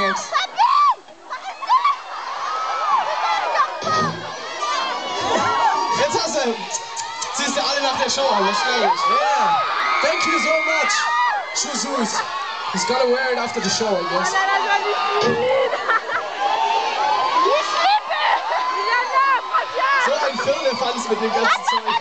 thanks. Jetzt hast du... Siehst du alle nach der Show an, das glaube ich. Yeah. Thank you so much. Schusus. He's gotta wear it after the show, I guess. So ein Firlefanz mit dem ganzen Zeug.